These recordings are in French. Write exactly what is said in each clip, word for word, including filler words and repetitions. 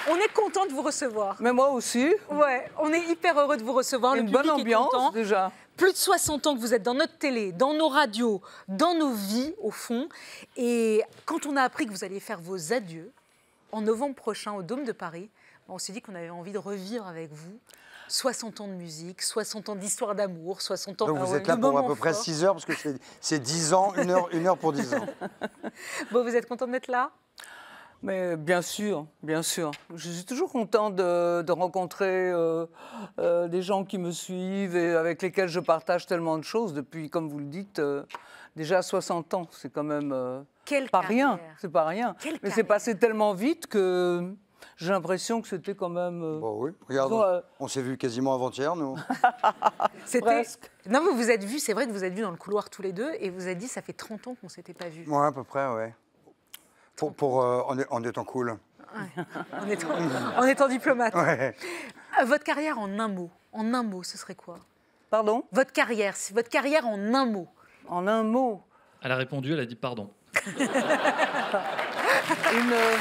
On est content de vous recevoir. Mais moi aussi. Ouais, on est hyper heureux de vous recevoir. Une Le public bonne ambiance, est content. déjà. Plus de soixante ans que vous êtes dans notre télé, dans nos radios, dans nos vies, au fond. Et quand on a appris que vous alliez faire vos adieux en novembre prochain au Dôme de Paris, on s'est dit qu'on avait envie de revivre avec vous soixante ans de musique, soixante ans d'histoire d'amour, soixante ans de Donc vous ah ouais, êtes là de pour à moments peu près forts. six heures, parce que c'est dix ans, une heure, une heure pour dix ans. Bon, vous êtes content d'être là? Mais bien sûr, bien sûr. Je suis toujours contente de, de rencontrer euh, euh, des gens qui me suivent et avec lesquels je partage tellement de choses depuis, comme vous le dites, euh, déjà soixante ans. C'est quand même euh, Quelle pas carrière. rien. C'est pas rien. Quelle Mais c'est carrière. passé tellement vite que j'ai l'impression que c'était quand même. Euh, Bon, oui, regarde, disons, euh, on s'est vus quasiment avant-hier, nous. C'était- Presque. Non, vous vous êtes vus, c'est vrai que vous êtes vus dans le couloir tous les deux et vous avez dit ça fait trente ans qu'on ne s'était pas vus. Ouais, à peu près, ouais. Pour, pour, euh, en, en étant cool. Ouais. En, étant, en étant diplomate. Ouais. Euh, Votre carrière en un mot, en un mot, ce serait quoi? Pardon? Votre carrière, c'est votre carrière en un mot. En un mot. Elle a répondu, elle a dit pardon. Une. euh,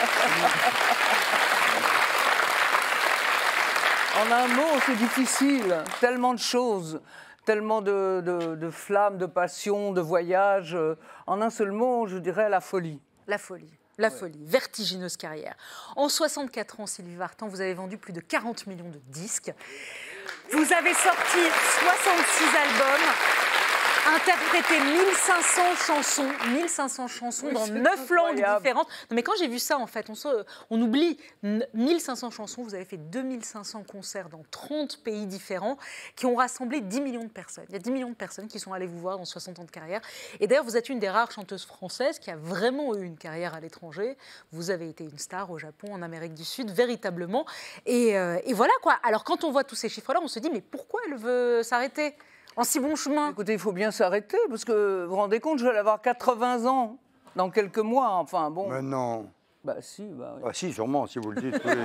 En un mot, c'est difficile. Tellement de choses, tellement de, de, de flammes, de passion, de voyages. En un seul mot, je dirais la folie. La folie. La folie, vertigineuse carrière. En soixante-quatre ans, Sylvie Vartan, vous avez vendu plus de quarante millions de disques. Vous avez sorti soixante-six albums, interprété mille cinq cents chansons, mille cinq cents chansons Oui, dans c'est neuf langues incroyable. différentes. Non, mais quand j'ai vu ça, en fait, on, se- on oublie n- mille cinq cents chansons. Vous avez fait deux mille cinq cents concerts dans trente pays différents qui ont rassemblé dix millions de personnes. Il y a dix millions de personnes qui sont allées vous voir dans soixante ans de carrière. Et d'ailleurs, vous êtes une des rares chanteuses françaises qui a vraiment eu une carrière à l'étranger. Vous avez été une star au Japon, en Amérique du Sud, véritablement. Et, euh, et voilà quoi. Alors quand on voit tous ces chiffres-là, on se dit mais pourquoi elle veut s'arrêter en si bon chemin? Écoutez, il faut bien s'arrêter, parce que vous vous rendez compte, je vais avoir quatre-vingts ans dans quelques mois. Enfin, bon. Mais non. Bah si, bah oui. Ah si, sûrement, si vous le dites. Oui,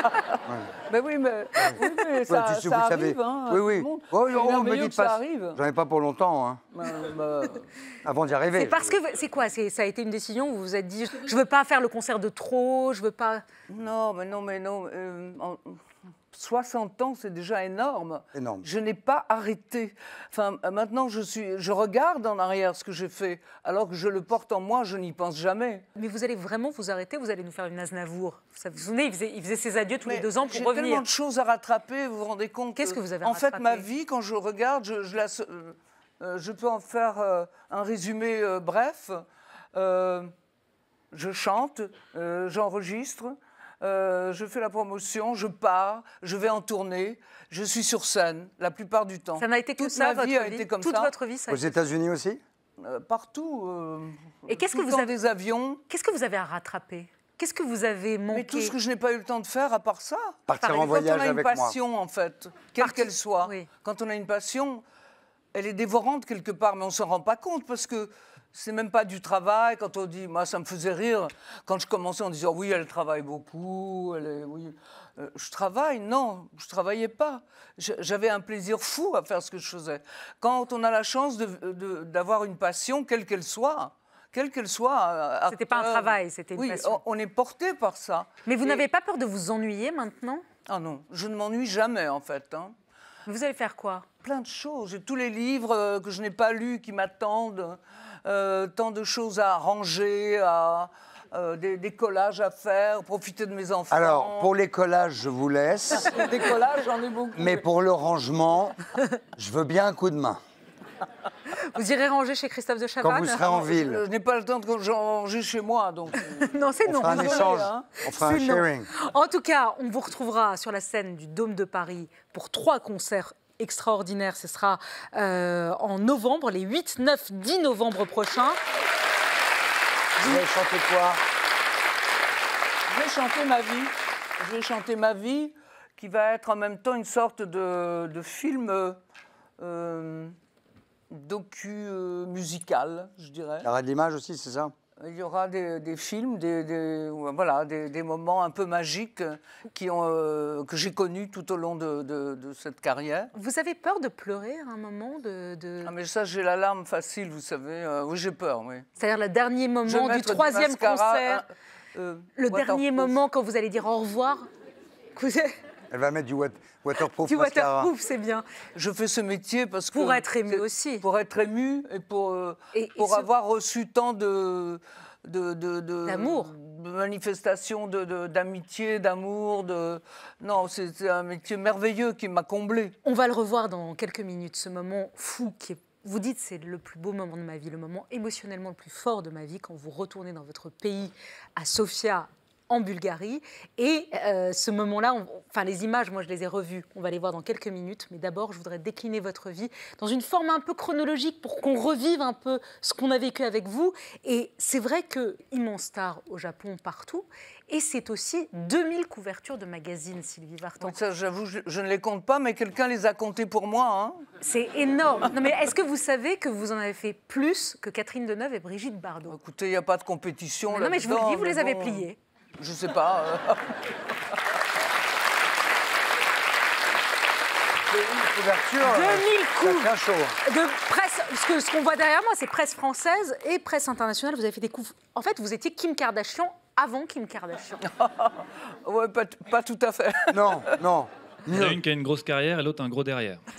Mais oui, mais, oui, mais ça, Ouais, tu sais, ça vous arrive, savez. hein, Oui, à oui. tout le monde. Oh, C'est oh, me merveilleux dites que ça pas. arrive. J'en ai pas pour longtemps, hein, Bah, bah, avant d'y arriver. C'est parce que c'est quoi? C'est- Ça a été une décision où vous vous êtes dit je veux pas faire le concert de trop, je veux pas. non, mais non, mais non. euh, en- soixante ans, c'est déjà énorme. Énorme. Je n'ai pas arrêté. Enfin, euh, maintenant, je, suis, je regarde en arrière ce que j'ai fait, alors que je le porte en moi, je n'y pense jamais. Mais vous allez vraiment vous arrêter? Vous allez nous faire une Aznavour? Ça, vous vous souvenez, il faisait, il faisait ses adieux tous les Mais deux ans pour j'ai revenir. tellement de choses à rattraper, vous vous rendez compte? Qu'est-ce que vous avez En rattrapé? fait, ma vie, quand je regarde, je, je la, euh, euh, je peux en faire euh, un résumé euh, bref. Euh, je chante, euh, j'enregistre, euh, je fais la promotion, je pars, je vais en tournée, je suis sur scène la plupart du temps. Ça n'a été que Toute ça, ma votre vie a vie été comme Toute ça. votre vie, ça a Aux été- États-Unis aussi? Euh, partout. euh, Et qu'est-ce tout que le vous temps avez- des avions. Qu'est-ce que vous avez à rattraper? Qu'est-ce que vous avez manqué? Mais tout ce que je n'ai pas eu le temps de faire à part ça. Partir Par en exemple, voyage Quand on a une avec moi. passion, en fait, quelle Partir- qu'elle soit, oui. quand on a une passion, elle est dévorante quelque part, mais on ne s'en rend pas compte parce que c'est même pas du travail. Quand on dit, moi, ça me faisait rire quand je commençais en disant, oui, elle travaille beaucoup, elle est, oui. Euh, je travaille, non, je travaillais pas. Je- J'avais un plaisir fou à faire ce que je faisais. Quand on a la chance de- de- d'avoir une passion, quelle qu'elle soit, quelle qu'elle soit. euh, C'était pas un acteur, travail, c'était une oui, passion. on, on est porté par ça. Mais vous Et- n'avez pas peur de vous ennuyer maintenant? Ah non, je ne m'ennuie jamais en fait. hein. Vous allez faire quoi? Plein de choses. J'ai tous les livres euh, que je n'ai pas lus qui m'attendent. Euh, tant de choses à ranger, à, euh, des, des collages à faire, profiter de mes enfants. Alors, pour les collages, je vous laisse. Des collages, j'en ai beaucoup. Mais pour le rangement, je veux bien un coup de main. Vous irez ranger chez Christophe de Chavannes? Quand vous serez en Je, ville, je n'ai pas le temps de ranger chez moi, donc. euh, Non, c'est on non. fera un désolé, échange. hein. On fera un C'est non. sharing. En tout cas, on vous retrouvera sur la scène du Dôme de Paris pour trois concerts extraordinaires. Ce sera euh, en novembre, les huit, neuf, dix novembre prochains. Vous allez chanter quoi? Je vais chanter ma vie. Je vais chanter ma vie, qui va être en même temps une sorte de, de film euh, euh, docu-musical, je dirais. Il y aura de l'image aussi, c'est ça? Il y aura des, des films, des, des- voilà, des, des moments un peu magiques qui ont, euh, que j'ai connus tout au long de, de- de cette carrière. Vous avez peur de pleurer à un moment de, de... Ah, mais ça, j'ai la larme facile, vous savez. Euh, oui, j'ai peur, oui. C'est-à-dire le dernier Je vais moment du mettre troisième mascara, concert. hein. euh, Le dernier waterproof. moment, quand vous allez dire au revoir, que vous- Elle va mettre du wat- waterproof du mascara. waterproof, c'est bien. Je fais ce métier parce que... Pour être ému c'est- aussi. Pour être ému et pour, euh, Et- et pour ce- avoir reçu tant de... de, de, de- D'amour. de manifestations de- de- d'amitié, d'amour. De... Non, c'est c'est un métier merveilleux qui m'a comblé. On va le revoir dans quelques minutes, ce moment fou qui est... Vous dites c'est le plus beau moment de ma vie, le moment émotionnellement le plus fort de ma vie quand vous retournez dans votre pays, à Sofia, en Bulgarie. Et euh, ce moment-là, on- enfin les images, moi je les ai revues, on va les voir dans quelques minutes. Mais d'abord, je voudrais décliner votre vie dans une forme un peu chronologique pour qu'on revive un peu ce qu'on a vécu avec vous. Et c'est vrai que immense star au Japon, partout. Et c'est aussi deux mille couvertures de magazines, Sylvie Vartan. Ça, j'avoue, je, je ne les compte pas, mais quelqu'un les a comptés pour moi. Hein. C'est énorme. Non, mais est-ce que vous savez que vous en avez fait plus que Catherine Deneuve et Brigitte Bardot? Écoutez, il n'y a pas de compétition Mais non, mais je vous le là-dedans, dis, vous mais les avez bon, pliés. Je sais pas. euh. Une couverture, deux mille ça coups tient chaud. de presse. Parce que ce qu'on voit derrière moi, c'est presse française et presse internationale. Vous avez fait des coups. En fait, vous étiez Kim Kardashian avant Kim Kardashian. Ouais, pas, t- pas tout à fait. Non, non. Il y en a une qui a une grosse carrière et l'autre un gros derrière. Vous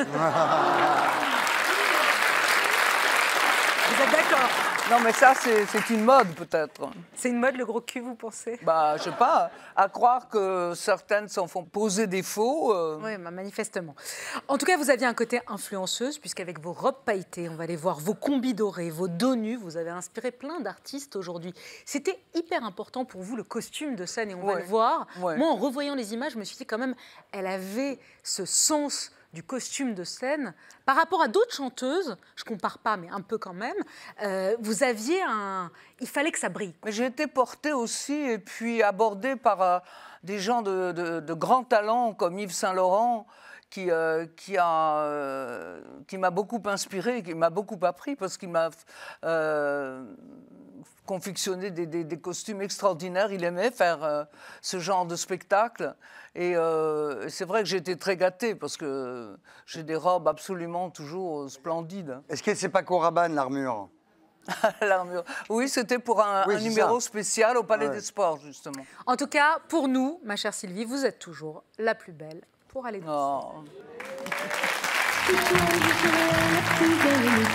êtes d'accord? Non, mais ça, c'est c'est une mode, peut-être. C'est une mode, le gros cul, vous pensez? Bah, je sais pas, à croire que certaines s'en font poser des faux. euh, Oui, bah, manifestement. En tout cas, vous aviez un côté influenceuse, puisqu'avec vos robes pailletées, on va aller voir vos combis dorés, vos dos nus, vous avez inspiré plein d'artistes aujourd'hui. C'était hyper important pour vous, le costume de scène, et on va Ouais. le voir. Ouais. Moi, en revoyant les images, je me suis dit quand même, elle avait ce sens du costume de scène. Par rapport à d'autres chanteuses, je compare pas, mais un peu quand même, euh, vous aviez un... Il fallait que ça brille. Mais j'ai été portée aussi et puis abordée par euh, des gens de, de, de grands talents comme Yves Saint-Laurent qui, euh, qui, a, euh, qui m'a beaucoup inspiré, qui m'a beaucoup appris parce qu'il m'a euh, confectionné des, des- des costumes extraordinaires. Il aimait faire euh, ce genre de spectacle. Et euh, c'est vrai que j'ai été très gâtée parce que j'ai des robes absolument toujours splendides. Est-ce que c'est Paco Rabanne, l'armure? L'armure. Oui, c'était pour un, Oui, un c'est numéro ça. spécial au Palais Ouais. des Sports, justement. En tout cas, pour nous, ma chère Sylvie, vous êtes toujours la plus belle pour aller danser. Oh. Ce soir, je serai la plus belle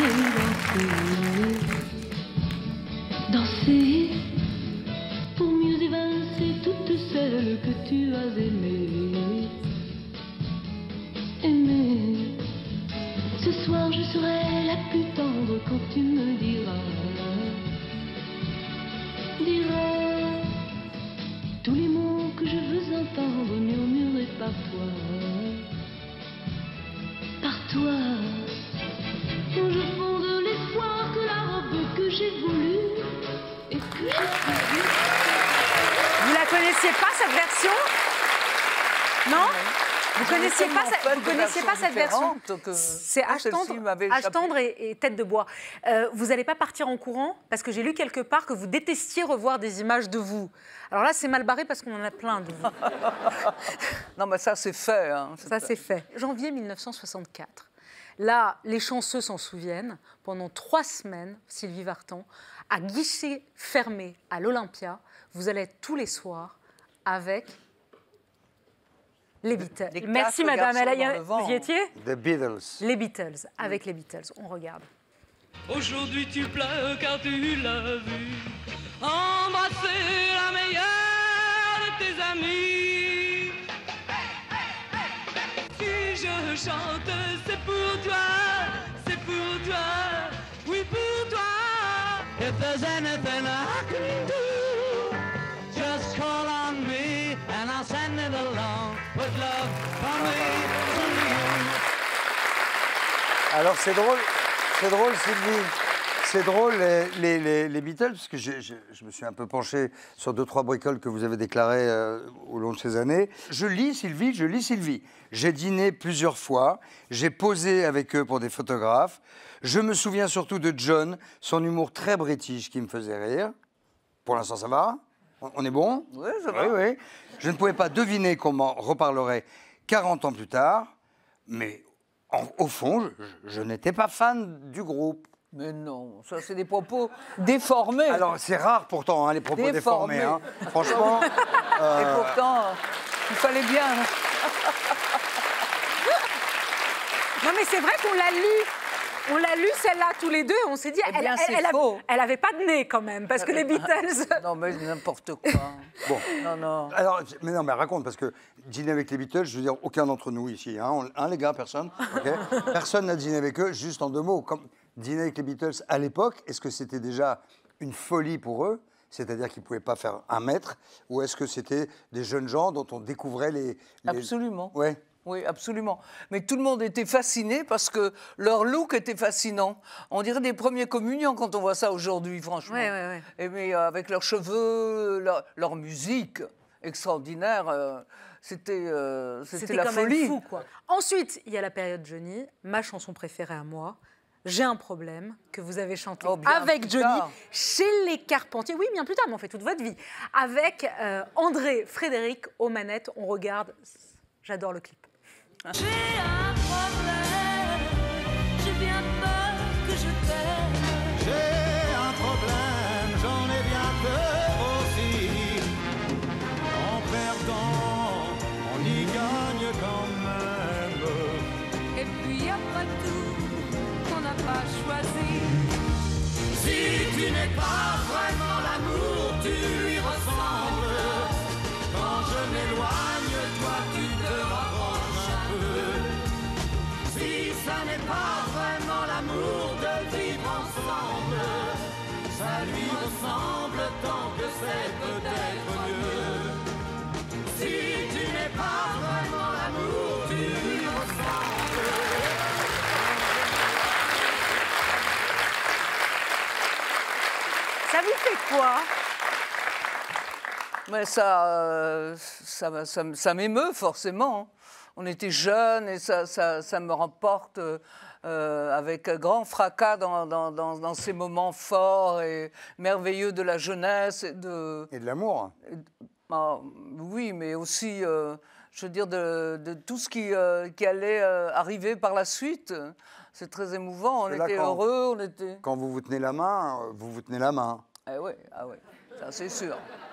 pour aller danser. Danser, pour mieux évincer toutes celles que tu as aimées. Aimées. Ce soir, je serai la plus tendre quand tu me diras. Diras tous les mots que je veux entendre murmurés par toi. Par toi, quand je fonde l'espoir que la robe que j'ai voulue et que j'ai choisie. Vous la connaissiez pas, cette version? Non? Vous connaissiez tellement pas, cette- fait vous de connaissiez pas versions cette version? différentes que C'est moi, H celle-ci tendre, m'avait H échappé. tendre et, et tête de bois. Euh, vous n'allez pas partir en courant parce que j'ai lu quelque part que vous détestiez revoir des images de vous. Alors là, c'est mal barré parce qu'on en a plein de vous. Non, mais ça, c'est fait. hein. Ça, c'est fait. Janvier mille neuf cent soixante-quatre. Là, les chanceux s'en souviennent. Pendant trois semaines, Sylvie Vartan, à guichet fermé à l'Olympia, vous allez être tous les soirs avec les Beatles. des Merci, quatre madame. garçons Elle a- dans le vent. Vous y étiez? The Beatles. Les Beatles. Avec les Beatles. On regarde. Aujourd'hui tu pleures car tu l'as vu embrasser la meilleure de tes amis. Si je chante, c'est pour toi, c'est pour toi, oui pour toi. If there's anything I can do, just call on me and I'll send it along with love from me to you. Alors c'est drôle, c'est drôle Sylvie, c'est drôle les, les- les- les Beatles, parce que j'ai- j'ai- je me suis un peu penché sur deux, trois bricoles que vous avez déclarées euh, au long de ces années. Je lis Sylvie, je lis Sylvie. J'ai dîné plusieurs fois, j'ai posé avec eux pour des photographes. Je me souviens surtout de John, son humour très british qui me faisait rire. Pour l'instant ça va? On on est bon? Oui, ça va. Oui, oui. Je ne pouvais pas deviner qu'on m'en reparlerait quarante ans plus tard, mais en- au fond, je, je n'étais pas fan du groupe. Mais non, ça c'est des propos déformés. Alors, c'est rare pourtant, hein, les propos déformés. Déformés. hein. Franchement. euh, Et pourtant, euh, il fallait bien. Non, mais c'est vrai qu'on l'a lu. On l'a lu celle-là tous les deux et on s'est dit, Eh elle, bien, elle, c'est elle, a- faux. elle avait pas de nez quand même, parce que les Beatles. Non, mais n'importe quoi. Bon. Non, non. Alors, mais non, mais raconte, parce que dîner avec les Beatles, je veux dire, aucun d'entre nous ici, hein, on- hein, les gars, personne, ok personne n'a dîné avec eux, juste en deux mots. Comme dîner avec les Beatles à l'époque, est-ce que c'était déjà une folie pour eux, c'est-à-dire qu'ils ne pouvaient pas faire un mètre, ou est-ce que c'était des jeunes gens dont on découvrait les... les... Absolument. Ouais. Oui, absolument. Mais tout le monde était fasciné parce que leur look était fascinant. On dirait des premiers communiants quand on voit ça aujourd'hui, franchement. Ouais, ouais, ouais. Et mais euh, avec leurs cheveux, leur, leur musique extraordinaire, euh, c'était euh, c'était C'était la quand folie. même fou, quoi. Ensuite, il y a la période Johnny, ma chanson préférée à moi. J'ai un problème que vous avez chanté Oh, bien avec plus Johnny tard. chez les Carpentiers. Oui, bien plus tard, mais on fait toute votre vie. Avec euh, André Frédéric aux manettes. On regarde. J'adore le clip. J'ai un problème, j'ai bien peur que je t'aime. J'ai un problème, j'en ai bien peur aussi. En perdant, on y gagne quand même. Et puis après tout, on n'a pas choisi. Si tu n'es pas vraiment l'amour, tu lui ressembles. Quand je m'éloigne, toi tu te rapproches un peu. Si ça n'est pas vraiment l'amour de vivre ensemble, ça lui ressemble tant que c'est peut-être mieux. Si tu n'es pas vraiment l'amour, tu lui ressembles. Ça vous fait quoi? Mais ça, euh, ça, ça, ça m'émeut forcément. On était jeunes et ça, ça, ça me remporte euh, avec grand fracas dans, dans, dans, dans ces moments forts et merveilleux de la jeunesse. Et de, Et de l'amour. ah, oui, mais aussi, euh, je veux dire, de, de tout ce qui, euh, qui allait euh, arriver par la suite. C'est très émouvant. On Et là, était quand- heureux, on était... Quand vous vous tenez la main, euh, vous vous tenez la main. Ah oui, ah oui, ça c'est sûr.